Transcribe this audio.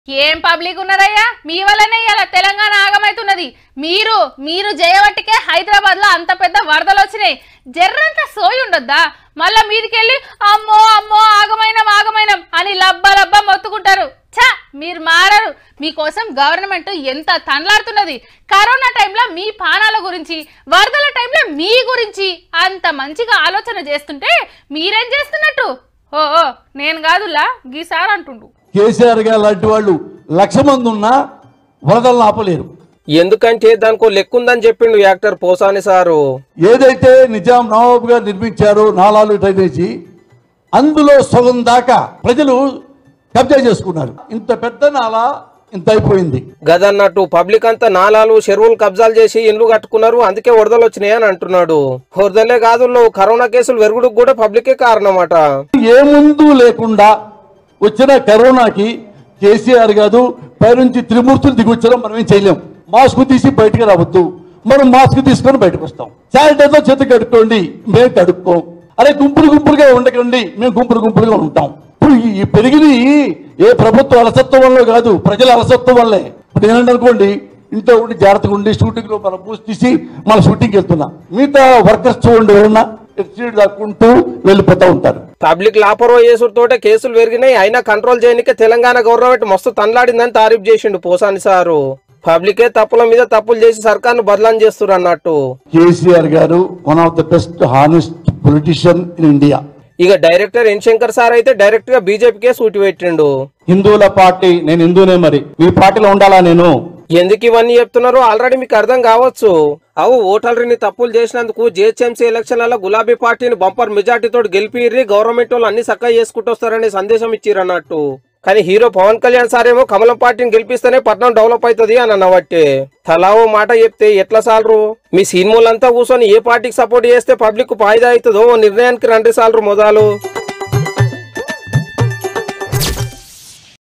ఏం పబ్లిక్ ఉన్నారయ్యా మీ వల్లనే ఇలా తెలంగాణ ఆగమైతున్నది మీరు జయవట్టికే హైదరాబాద్ లో అంత పెద్ద వరదలు వచ్చినాయి జర్రంత సోయి ఉండొద్దా మళ్ళా మీదికెళ్ళి అమ్మో అమ్మో ఆగమైనం అని లబ్బ మొత్తుకుంటారు ఛ మీరు మారరు మీకోసం గవర్నమెంట్ ఎంత తన్లాడుతున్నది కరోనా టైంలో మీ పానాల గురించి వరదల టైంలో మీ గురించి అంత మంచిగా ఆలోచన చేస్తుంటే మీరేం చేస్తున్నట్టు ఓ నేను కాదులా గీసార్ అంటుండు కేసీఆర్ గారు లాంటి వాళ్ళు 1,00,000 మంది ఉన్నా వరదలను ఆపలేరు. ఎందుకంటే దానికో లెక్కుందని చెప్పిండు యాక్టర్ పోసాని సారు. ఏదైతే నిజాం నవాబు గారు నిర్మించారో నాలాలు డ్రైనేజీ అందులో సగం దాకా ప్రజలు కబ్జా చేసుకున్నారు. ఇంత పెద్ద నాలా ఇంత అయిపోయింది గదన్నట్టు పబ్లిక్ అంతా నాలాలు చెరువులు కబ్జాలు చేసి ఇండ్లు కట్టుకున్నారు, అందుకే వరదలు వచ్చినాయి అని అంటున్నాడు. వరదలే కాదు కరోనా కేసులు పెరుగుడుకు కూడా పబ్లికే కారణమట. ఏ ముందు లేకుండా వచ్చిన కరోనాకి కేసీఆర్ కాదు పైనుంచి త్రిమూర్తులు దిగొచ్చడం మనం ఏం చేయలేం. మాస్క్ తీసి బయటకు రావద్దు, మనం మాస్క్ తీసుకొని బయటకు వస్తాం. శానిటైజర్ చేతి కడుక్కోండి, మేము కడుక్కోం. అరే గుంపులుగా ఉండకండి, మేము గుంపులుగా ఉంటాం. ఇప్పుడు ఈ పెరిగిన ఏ ప్రభుత్వ అలసత్వం వల్ల కాదు, ప్రజల అలసత్వం వల్లే. ఇప్పుడు నేనంటే అనుకోండి ఇంట్లో ఉండి జాగ్రత్తగా ఉండి షూటింగ్ లో మనం పూసి తీసి మన షూటింగ్ వెళ్తున్నా, మిగతా వర్కర్స్ చూడండి ఎవరన్నా దక్కుంటూ వెళ్ళిపోతూ ఉంటారు. పబ్లిక్ లాపరో చేసుడుతోటే కేసులు పెరిగినాయి, అయినా కంట్రోల్ చేయడానికి తెలంగాణ గవర్నమెంట్ మస్తు తన్లాడిందని తారీఫ్ చేసిండు పోసాని సారు. పబ్లికే తప్పుల మీద తప్పులు చేసి సర్కార్ను బదలాం చేస్తున్నారు అన్నట్టు. KCR garu one of the best honest politician in India. ఇక డైరెక్టర్ ఎన్ శంకర్ సార్ అయితే డైరెక్ట్ గా బీజేపీకే సూటి పెట్టిండు. హిందువుల పార్టీ, నేను హిందూనే, మరి మీ పార్టీలో ఉండాలా నేను? ఎందుకు ఇవన్నీ చెప్తున్నారో ఆల్రెడీ మీకు అర్థం కావచ్చు. ఓటర్ని తప్పులు చేసినందుకు జిహెచ్ఎంసీ ఎలక్షన్లలో గులాబీ పార్టీని బంపర్ మెజార్టీతో గెలిపి గవర్నమెంట్ వాళ్ళు అన్ని చక్కగా చేసుకుంటూ వస్తారనే సందేశం ఇచ్చిర్రు అన్నట్టు. కానీ హీరో పవన్ కళ్యాణ్ సార్ ఏమో కమలం పార్టీని గెలిపిస్తేనే పట్నం డెవలప్ అవుతుంది అని అన్నబట్టే తలావో మాట చెప్తే ఎట్లా సాలరు? మీ సినిమాలంతా కూర్చొని ఏ పార్టీకి సపోర్ట్ చేస్తే పబ్లిక్ ఫాయిదా అవుతుందో నిర్ణయానికి రండి సాలరు మొదలు.